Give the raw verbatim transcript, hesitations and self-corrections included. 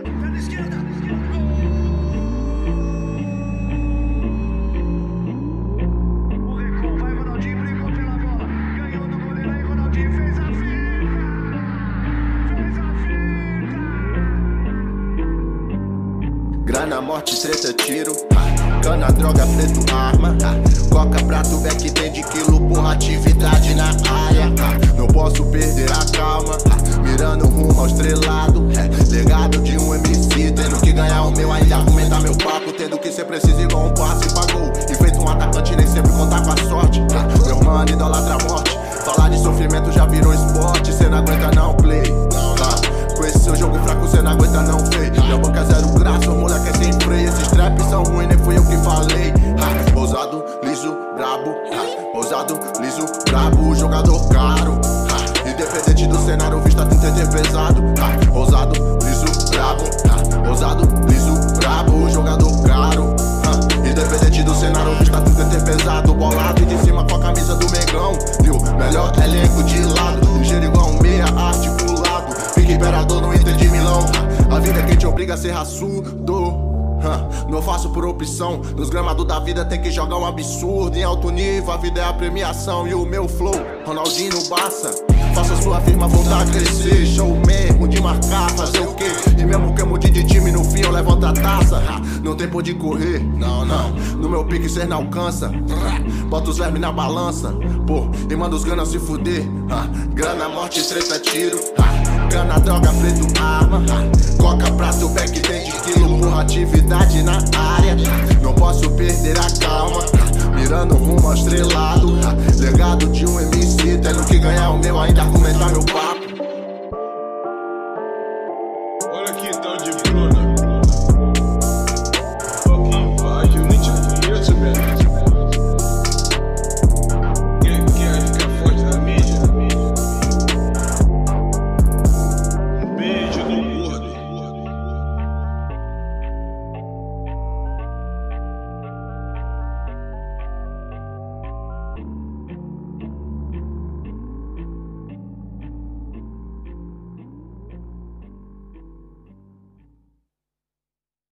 Grana, morte, treta, tiro, ha. Cana, droga, preto, arma, ha. Coca, prato, back, tem de quilo, porra, atividade na área, ha. Não posso perder a calma, ha. Mirando rumo ao estrelado, é. Legado de um M C, tendo que ganhar o meu, ainda argumentar meu papo, tendo que ser preciso igual um passe pra gol. E feito um atacante, nem sempre contar com a sorte, ha. Meu mano idolatra a morte, falar de sofrimento já virou esporte, cê não aguenta não, play, ha. Com esse seu jogo fraco, cê não aguenta não, feio. Minha boca é zero graça, o moleque é sem freio. Esses traps são ruins, nem fui eu que falei, ha. Ousado, liso, brabo, ha. Ousado, liso, brabo, jogador caro, ha. Independente do cenário, vista tem T T pesado, ha. Ousado, liso, brabo, ha. Ousado, liso, brabo, jogador caro, ha. Independente do cenário, vista tem T T pesado, bolado e de cima com a camisa do Megão. E o melhor elenco de lado, ligeiro igual um meia articulado. Fica imperador no Inter de Milão. A vida é quem te obriga a ser raçudo. Não faço por opção. Nos gramados da vida tem que jogar um absurdo. Em alto nível a vida é a premiação. E o meu flow, Ronaldinho no Barça. Faça sua firma voltar a crescer. Show mesmo de marcar, fazer o quê? E mesmo que eu mude de time no fim eu levanto a taça. Não tem por de correr, não, não. No meu pique cê não alcança. Bota os vermes na balança, pô, e manda os ganas se fuder. Grana, morte, treta, tiro. Cana, droga, preto, arma. Coca, prato, back, tem de quilo, porra, atividade na área. Não posso perder a calma, mirando rumo ao estrelado. Legado de um M C, tendo que ganhar o meu, ainda argumentar meu pai.